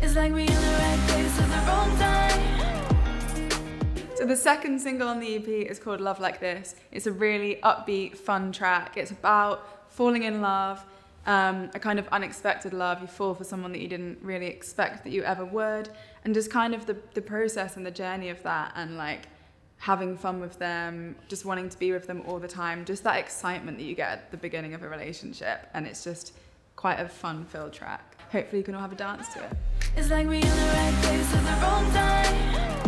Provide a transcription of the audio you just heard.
It's like we in the right place at the wrong time. So the second single on the EP is called Love Like This. It's a really upbeat, fun track. It's about falling in love, a kind of unexpected love. You fall for someone that you didn't really expect that you ever would, and just kind of the process and the journey of that, and like having fun with them, just wanting to be with them all the time, just that excitement that you get at the beginning of a relationship. And it's just quite a fun-filled track. Hopefully you can all have a dance to it. It's like we in the right place at the wrong time.